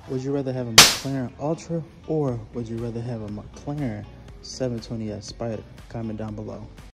Would you rather have a McLaren Ultra or would you rather have a McLaren 720S Spider? Comment down below.